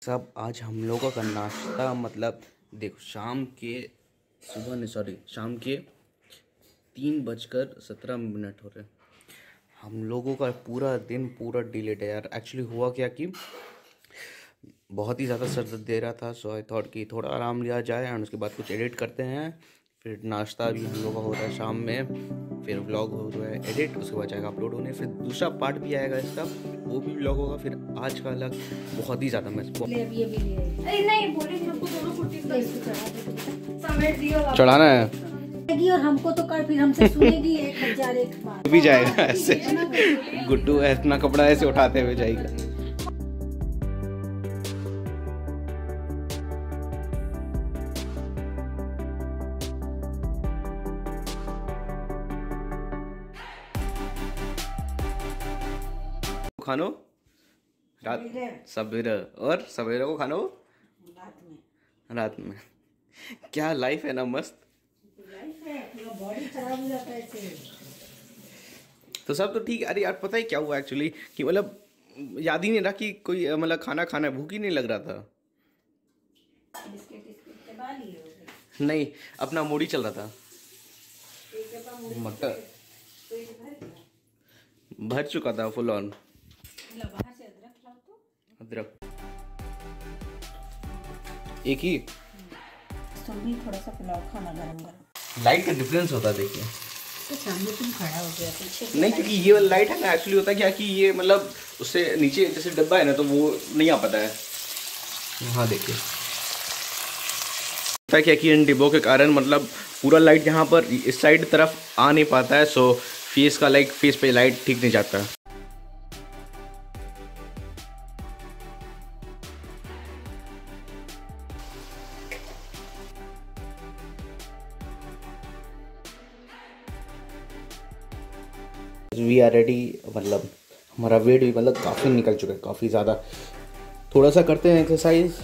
सब आज हम लोगों का नाश्ता मतलब देखो शाम के 3:17 हो रहे हैं। हम लोगों का पूरा दिन पूरा डिलेड है यार। एक्चुअली हुआ क्या कि बहुत ही ज़्यादा सर दर्द दे रहा था, सो आई थॉट कि थोड़ा आराम लिया जाए एंड उसके बाद कुछ एडिट करते हैं। फिर नाश्ता भी हम लोगों का हो रहा है शाम में, फिर व्लॉग हो रहा है एडिट, उसके बाद जाएगा अपलोड होने, फिर दूसरा पार्ट भी आएगा इसका, वो भी व्लॉग होगा। फिर आज का अलग बहुत ही ज़्यादा मस्त चढ़ाना है और हमको तो कर फिर हमसे सुनेगी 1000 एक बार भी जाएगा ऐसे। गुड्डू अपना कपड़ा ऐसे उठाते हुए जाएगा। खानो रात सवेरे, और सवेरे को खानो रात में। क्या लाइफ है ना, मस्त लाइफ है, पूरा बॉडी खराब हो जाता है ऐसे। तो सब तो ठीक है। अरे यार पता है क्या हुआ एक्चुअली कि मतलब याद ही नहीं रहा कि कोई मतलब खाना खाना है, भूख ही नहीं लग रहा था। नहीं, अपना मूड ही चल रहा था। मटर भर चुका था फुल ऑन। अदरक एक ही थोड़ा सा पुलाव खाना गरम गरम। लाइट का डिफरेंस होता है देखिए। तो सामने तुम खड़ा हो गया पीछे नहीं, क्योंकि ये वाला लाइट है ना, एक्चुअली होता है क्या कि ये मतलब उससे नीचे जैसे डब्बा है ना, तो वो नहीं आ पाता है। हाँ देखिए, होता है क्या कि इन डिब्बों के कारण मतलब पूरा लाइट यहाँ पर इस साइड तरफ आ नहीं पाता है, सो फेस पे लाइट ठीक नहीं जाता है। We are ready. मतलब हमारा वेट भी मतलब काफ़ी निकल चुका है, काफ़ी ज़्यादा। थोड़ा सा करते हैं एक्सरसाइज।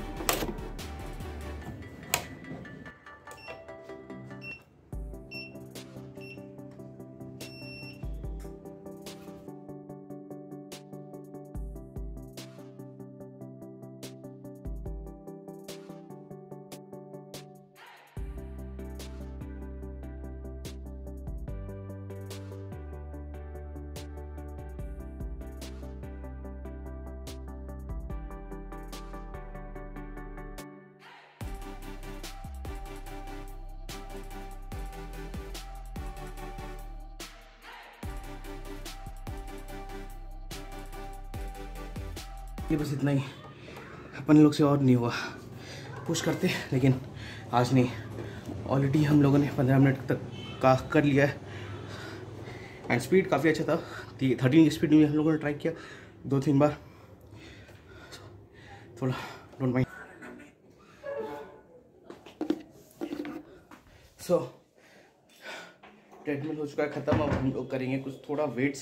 ये बस इतना ही, अपन लोग से और नहीं हुआ। पुश करते लेकिन आज नहीं। ऑलरेडी हम लोगों ने 15 मिनट तक का कर लिया है एंड स्पीड काफ़ी अच्छा था। 13 की स्पीड में हम लोगों ने ट्राई किया 2-3 बार। थोड़ा डोंट माइंड। सो ट्रेडमिल हो चुका है ख़त्म। अब हम लोग करेंगे कुछ थोड़ा weights.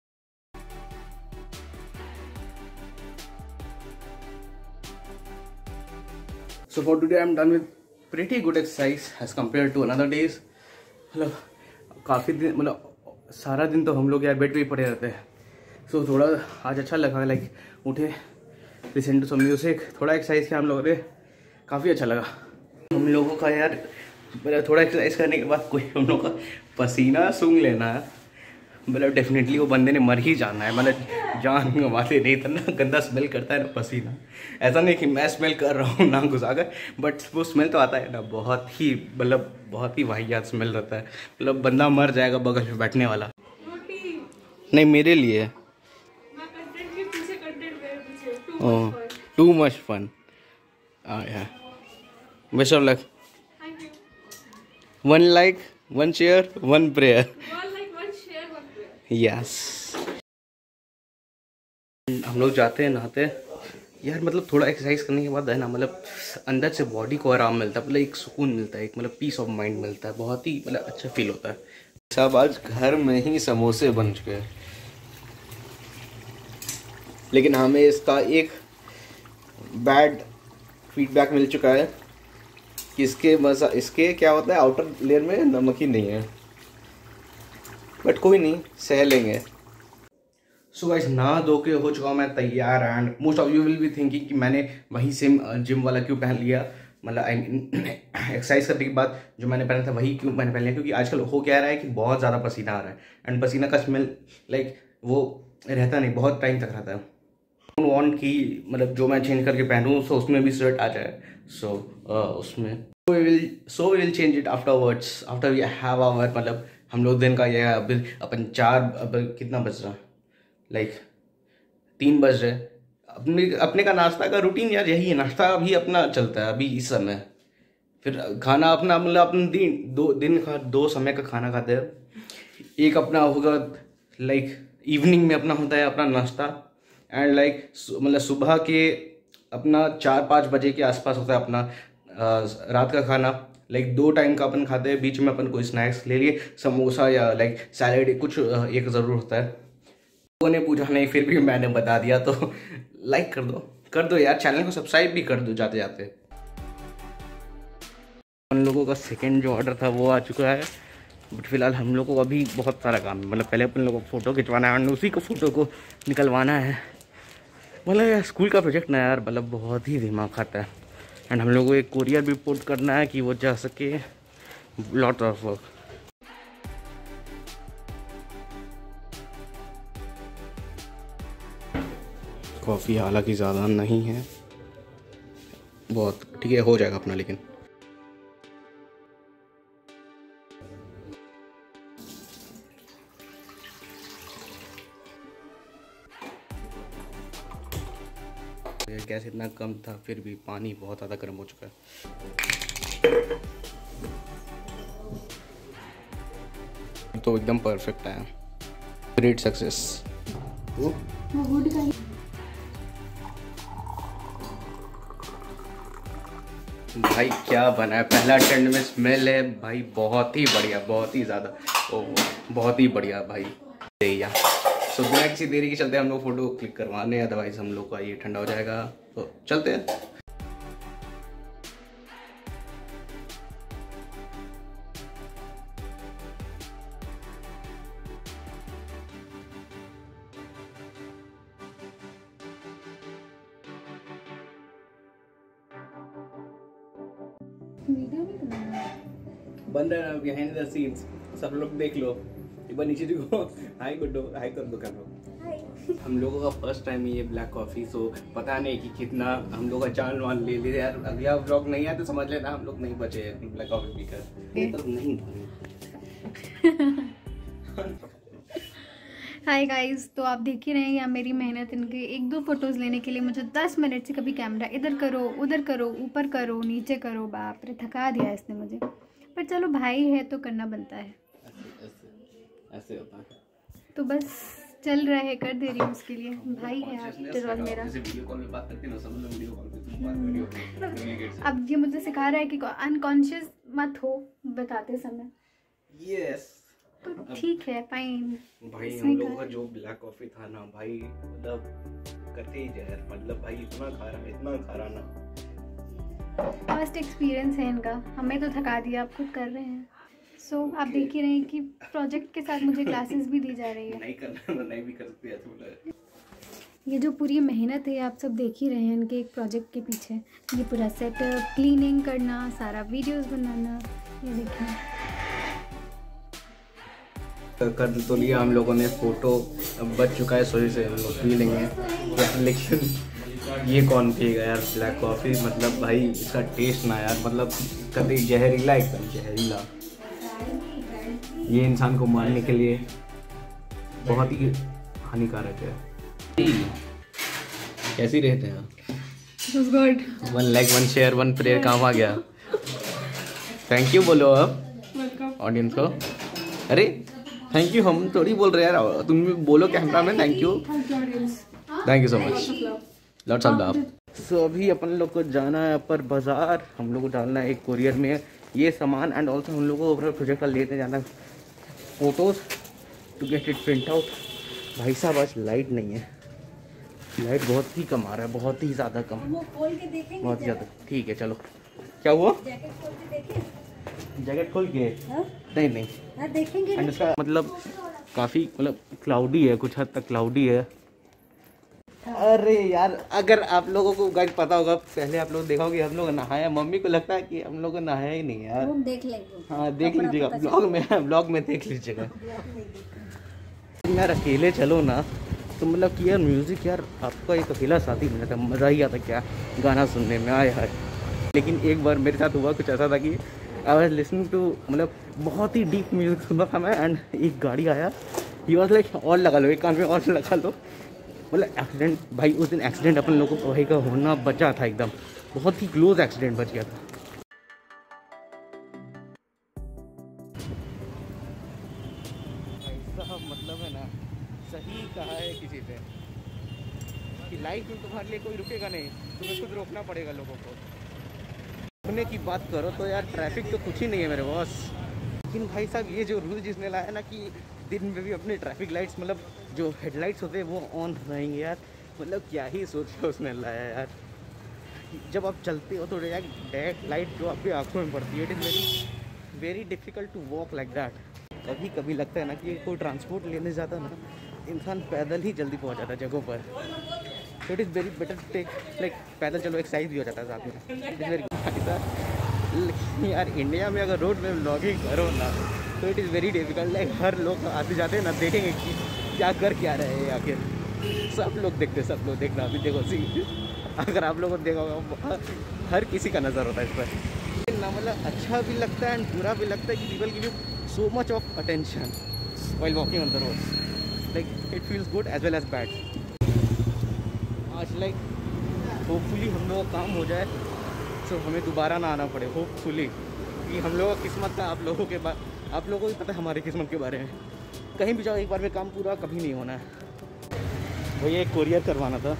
So for today I'm done with pretty good exercise as compared to another days। मतलब काफ़ी दिन मतलब सारा दिन तो हम लोग यार बेड पे ही पड़े रहते हैं। सो थोड़ा आज अच्छा लगा, लाइक उठे, लिसन टू सम म्यूजिक, थोड़ा एक्सरसाइज किया हम लोगों ने, काफ़ी अच्छा लगा हम लोगों का यार। मतलब थोड़ा एक्सरसाइज करने के बाद कोई हम लोग का पसीना सूंघ लेना है, मतलब डेफिनेटली वो बंदे ने मर ही जाना है। मतलब जान गंवाते नहीं, इतना गंदा स्मेल करता है ना पसीना। ऐसा नहीं कि मैं स्मेल कर रहा हूँ ना घुसाकर, बट वो स्मेल तो आता है ना, बहुत ही वाहियात स्मेल रहता है। मतलब बंदा मर जाएगा बगल में बैठने वाला। नहीं मेरे लिए too much fun. Best of luck. 1 like 1 share 1 prayer. Yes हम लोग जाते हैं नहाते यार। मतलब थोड़ा एक्सरसाइज करने के बाद है ना, मतलब अंदर से बॉडी को आराम मिलता है, मतलब एक सुकून मिलता है, एक मतलब पीस ऑफ माइंड मिलता है, बहुत ही मतलब अच्छा फील होता है। सब आज घर में ही समोसे बन चुके हैं, लेकिन हमें इसका एक बैड फीडबैक मिल चुका है कि इसके क्या होता है, आउटर लेयर में नमक ही नहीं है। बट कोई नहीं, सह लेंगे। सो गाइस नहा धो के हो चुका हूँ मैं तैयार and most of you will be thinking कि मैंने वही सेम जिम वाला क्यों पहन लिया, मतलब आई मीन एक्सरसाइज करने के बाद जो मैंने पहना था वही क्यों मैंने पहन लिया, क्योंकि आजकल हो क्या रहा है कि बहुत ज़्यादा पसीना आ रहा है एंड पसीना का स्मेल लाइक वो रहता नहीं, बहुत टाइम तक रहता है। डोंट वांट कि मतलब जो मैं चेंज करके पहनूँ सो उसमें भी स्वेट आ जाए, सो उसमें so we will change it afterwards after we have our, मतलब हम लोग दिन का ये अभी अपन 4 अब कितना बज रहा लाइक 3 बज रहे, अपने का नाश्ता का रूटीन यार यही है, नाश्ता अभी अपना चलता है अभी इस समय, फिर खाना अपना मतलब अपने दिन का 2 समय का खाना खाते हैं। एक अपना होगा लाइक इवनिंग में अपना होता है अपना नाश्ता एंड लाइक मतलब सुबह के अपना 4-5 बजे के आसपास होता है अपना रात का खाना, लाइक 2 टाइम का अपन खाते हैं, बीच में अपन कोई स्नैक्स ले लिए, समोसा या लाइक सैलेड कुछ एक ज़रूर होता है। लोगों ने पूछा नहीं फिर भी मैंने बता दिया, तो लाइक कर दो यार, चैनल को सब्सक्राइब भी कर दो जाते जाते। उन लोगों का सेकंड जो ऑर्डर था वो आ चुका है, बट फिलहाल हम लोग को अभी बहुत सारा काम है, मतलब पहले अपन लोगों को फ़ोटो खिंचवाना है और उसी को फ़ोटो को निकलवाना है, मतलब यार स्कूल का प्रोजेक्ट ना यार मतलब बहुत ही दिमाग खाता है एंड हम लोग को एक कोरियर भी पोर्ट करना है कि वो जा सके, लॉट ऑफ वर्क। कॉफ़ी हालांकि ज़्यादा नहीं है, बहुत ठीक है हो जाएगा अपना, लेकिन गैस इतना कम था फिर भी पानी बहुत ज़्यादा गर्म हो चुका है, तो एकदम परफेक्ट है, ग्रेट सक्सेस। भाई क्या बना है, पहला अटेंड में स्मेल है भाई बहुत ही बढ़िया, बहुत ही ज़्यादा, बहुत ही बढ़िया भाई। सो बिना किसी देरी के चलते हम लोग फोटो क्लिक करवाने, अदरवाइज हम लोग का ये ठंडा हो जाएगा, तो चलते हैं। बन रहा है बिहाइंड द सीन्स, सब लोग देख लो, एक बार नीचे देखो, हाई कर दो, हाई कर दो, कर लो। हम लोगों का फर्स्ट टाइम ये ब्लैक कॉफ़ी, सो पता नहीं कि कितना हम लोग का जान वान ले ले यार, अगला व्लॉग नहीं है तो समझ लेना हम लोग नहीं बचे ब्लैक कॉफ़ी पीकर, तो नहीं। हाय गाइस, तो आप देख ही रहे हैं मेरी मेहनत, इनके 1-2 फोटोज़ लेने के लिए मुझे 10 मिनट से कभी कैमरा इधर करो उधर करो ऊपर करो नीचे करो, बाप रे थका दिया इसने मुझे, पर चलो भाई है तो करना बनता है, ऐसे होता है, तो बस चल रहा है, कर दे रही हूँ उसके लिए, भाई है आफ्टर ऑल मेरा। वीडियो कॉल पे बात करते हैं ना सब लोग, वीडियो कॉल पे अब ये मुझे सिखा रहा है कि अनकॉन्शियस मत हो बताते समय, यस तो ठीक है फाइन। भाई हम लोगों का जो ब्लैक कॉफी था ना भाई, मतलब करते ही जहर, मतलब भाई इतना खा रहा ना, फर्स्ट एक्सपीरियंस है इनका, हमें तो थका दिया, आप खुद कर रहे हैं। सो आप देख ही रहे हैं कि प्रोजेक्ट के साथ मुझे क्लासेस भी दी जा रही है, नहीं करना नहीं भी कर सकते ऐसे। ये जो पूरी मेहनत है आप सब देख ही रहे हैं इनके एक प्रोजेक्ट के पीछे, ये पूरा सेटअप, क्लीनिंग करना, सारा वीडियोस बनाना, ये देखिए। कर तो लिया हम लोगों ने, फोटो अब बच चुका है, सोई से हम लोग पी लेंगे, लेकिन ये कौन पिएगा यार ब्लैक कॉफ़ी, मतलब भाई इसका टेस्ट ना यार, मतलब कभी जहरीला, एकदम जहरीला, ये इंसान को मारने के लिए बहुत ही हानिकारक है। कैसी रहते हैं गुड, 1 लाइक 1 शेयर 1 प्रेयर काम आ गया, थैंक यू बोलो अब ऑडियंस को, अरे थैंक यू हम थोड़ी बोल रहे यार, तुम भी बोलो कैमरा में thank you so much, lots of love. So अभी अपन लोग को जाना है पर बाज़ार, हम लोग को डालना है एक कोरियर में ये सामान एंड ऑल्सो हम लोग को अपना प्रोजेक्ट का लेते जाना है photos to get it print out. भाई साहब आज लाइट नहीं है, लाइट बहुत ही कम आ रहा है, बहुत ही ज़्यादा कम, बहुत ही ज़्यादा। ठीक है चलो, क्या हुआ, जैकेट खोल के नहीं देखेंगे एंड उसका मतलब काफ़ी मतलब क्लाउडी है, कुछ हद तक क्लाउडी है। अरे यार, अगर आप लोगों को गाइस पता होगा, पहले आप लोग देखा होगा कि हम लोग नहाया, मम्मी को लगता है कि हम लोग नहाया ही नहीं यार। देख लेंगे। हाँ देख लीजिएगा, ब्लॉग में देख लीजिएगा। यार अकेले चलो ना तो मतलब कि यार म्यूज़िक, यार आपका एक अकेला साथी मिला था, मज़ा ही आता क्या गाना सुनने में, आए हाय। लेकिन एक बार मेरे साथ हुआ कुछ ऐसा था कि आई वाज लिसनिंग टू, मतलब बहुत ही डीप म्यूज़िक सुनता था मैं, एंड एक गाड़ी आया, ही वाज लाइक और लगा लो, एक कान में और लगा लो। मतलब एक्सीडेंट भाई, उस दिन एक्सीडेंट अपन लोगों को भाई का होना बचा था, एकदम बहुत ही क्लोज एक्सीडेंट बच गया था। ऐसा मतलब है ना, सही कहा है किसी से कि लाइफ में तुम्हारे लिए कोई रुकेगा नहीं, तुम्हें खुद रोकना पड़ेगा लोगों को। रोकने की बात करो तो यार ट्रैफिक तो कुछ ही नहीं है मेरे बॉस। लेकिन भाई साहब ये जो रूल जिसने लाया ना कि दिन में भी अपने ट्रैफिक लाइट्स, मतलब जो हेडलाइट्स होते हैं वो ऑन रहेंगे यार, मतलब क्या ही सोच के उसने लाया यार। जब आप चलते हो तो डायरेक्ट लाइट जो आपकी आंखों में पड़ती है, it is very very difficult to walk like that. कभी कभी लगता है ना कि कोई ट्रांसपोर्ट लेने जाता ना, इंसान पैदल ही जल्दी पहुंच जाता है जगहों पर। तो it is very better take like पैदल चलो, एक्सरसाइज भी हो जाता है साथ में। इट इज़ वेरी लेकिन यार इंडिया में अगर रोड में व्लॉगिंग करो ना तो it is very difficult. Like हर लोग आते जाते हैं ना, देखेंगे कि क्या कर क्या रहे हैं आखिर। सब लोग देखते, सब लोग देखना, अभी देखो सी, अगर आप लोगों को देखा होगा हर किसी का नज़र होता है इस पर ना। मतलब अच्छा भी लगता है एंड बुरा भी लगता है कि people give you so much of attention while walking on the road, like it feels good as well as bad. आज like hopefully हम लोगों का काम हो जाए, so हमें दोबारा ना आना पड़े, hopefully कि हम लोगों की किस्मत का, आप लोगों को भी पता है हमारी किस्मत के बारे में। कहीं भी जाओ एक बार में काम पूरा कभी नहीं होना है। भैया एक कोरियर करवाना था,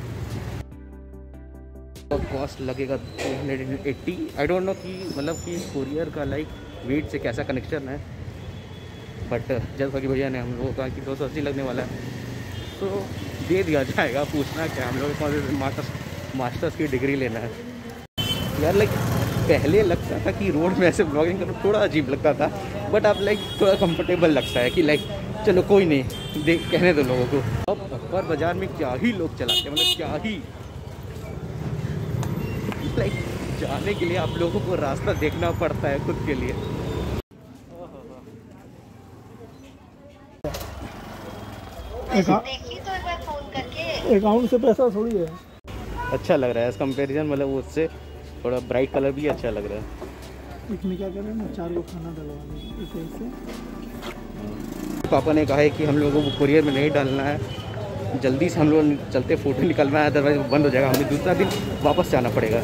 कॉस्ट लगेगा 280। आई डोंट नो कि मतलब कि कोरियर का लाइक वेट से कैसा कनेक्शन है, बट जैसा कि भैया ने हम लोगों को कहा कि 280 लगने वाला है तो दे दिया जाएगा। पूछना क्या, हम लोग कौन से मास्टर्स की डिग्री लेना है यार। लाइक पहले लगता था कि रोड में ऐसे ब्लॉगिंग करना थोड़ा अजीब लगता था, बट अब लाइक थोड़ा कंफर्टेबल लगता है कि लाइक चलो कोई नहीं, देख कहने दो लोगों को। अब अखबार बाज़ार में क्या ही लोग चलाते हैं, मतलब क्या ही, लाइक जाने के लिए आप लोगों को रास्ता देखना पड़ता है खुद के लिए। देखी तो एक बार फोन करके, अकाउंट से पैसा थोड़ी है। अच्छा लग रहा है इस कंपैरिजन, मतलब उससे थोड़ा ब्राइट कलर भी अच्छा लग रहा है। इसमें क्या करें ना, 4 को खाना डलवा दें इसे इससे। पापा ने कहा है कि हम लोगों को कुरियर में नहीं डालना है, जल्दी से हम लोग चलते फ़ोटो निकलना है, अदरवाइज बंद हो जाएगा, हमें दूसरा दिन वापस जाना पड़ेगा।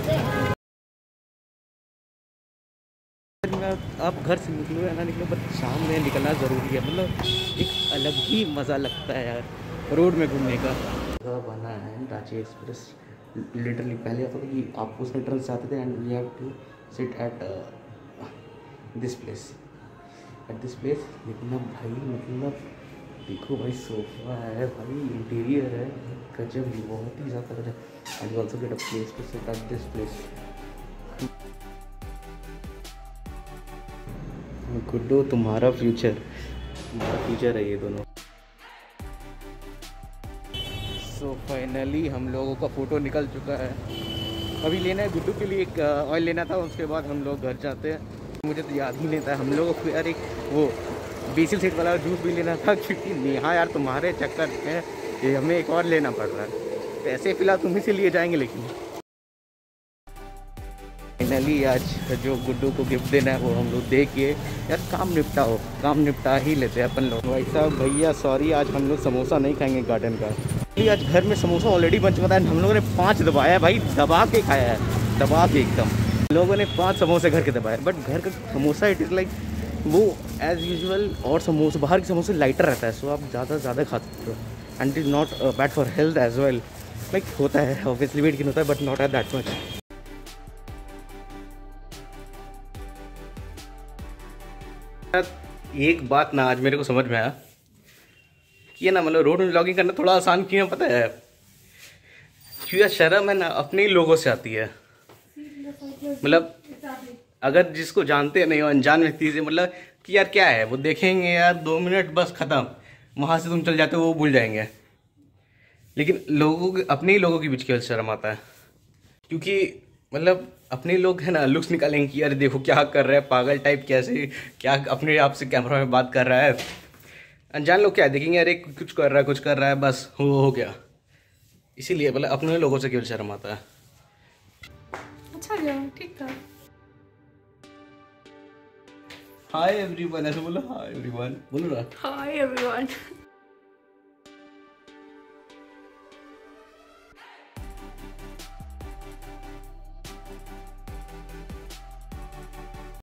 आप घर से निकलो या ना निकलो, बट शाम में निकलना ज़रूरी है, मतलब एक अलग ही मज़ा लगता है यार रोड में घूमने का। बना है रांची एक्सप्रेस, लिटरली पहले आता था कि आप उसमें ट्रेन से आते थे and we have to sit at this place, लेकिन अब भाई मतलब देखो भाई, सोफा है भाई, इंटीरियर है गजब, बहुत ही ज़्यादा गजब। And also get a place to sit at this place. Guddu तुम्हारा फ्यूचर है ये दोनों। सो फाइनली हम लोगों का फ़ोटो निकल चुका है। अभी लेना है गुड्डू के लिए एक ऑयल लेना था, उसके बाद हम लोग घर जाते हैं। मुझे तो याद ही नहीं था हम लोगों को यार एक वो बीसिल सेट वाला जूस भी लेना था, क्योंकि नेहा यार तुम्हारे चक्कर में ये हमें एक और लेना पड़ रहा है। पैसे फिलहाल तुम्हीं से लिए जाएंगे, लेकिन फाइनली आज जो गुड्डू को गिफ्ट देना है वो हम लोग दे के यार काम निपटा ही लेते हैं अपन लोग। भाई साहब भैया सॉरी, आज हम लोग समोसा नहीं खाएंगे गार्डन का। आज घर में समोसा ऑलरेडी बन चुका था, हम लोगों ने 5 दबाया भाई, दबा के खाया है, दबा के एकदम लोगों ने 5 समोसे घर के दबाए। बट घर का समोसा इट इज़ लाइक वो एज़ यूजुअल, और समोसा बाहर के समोसे लाइटर रहता है, सो आप ज़्यादा खा सकते हो and it is not bad for health as well. Like होता है ऑब्वियसली वेट गेन होता है, but not at that much. एक बात ना आज मेरे को समझ में आया कि है ना, मतलब रोड में व्लॉगिंग करना थोड़ा आसान क्यों है पता है? क्योंकि शर्म है ना अपने ही लोगों से आती है। मतलब अगर जिसको जानते नहीं हो, अनजान व्यक्ति से, मतलब कि यार क्या है वो देखेंगे यार 2 मिनट बस ख़त्म, वहाँ से तुम चल जाते हो वो भूल जाएंगे। लेकिन लोगों के अपने ही लोगों के बीच केवल शर्म आता है, क्योंकि मतलब अपने लोग है ना लुक्स निकालेंगे कि यार देखो क्या कर रहा है, पागल टाइप कैसे क्या अपने आप से कैमरा में बात कर रहा है। अनजान लोग क्या देखेंगे, अरे कुछ कर रहा है बस हो गया। इसीलिए मतलब अपने लोगों से केवल शर्म आता है। अच्छा गया, ठीक था। हाय एवरीवन, ऐसे बोलो हाय एवरीवन, बोलो ना हाय एवरीवन।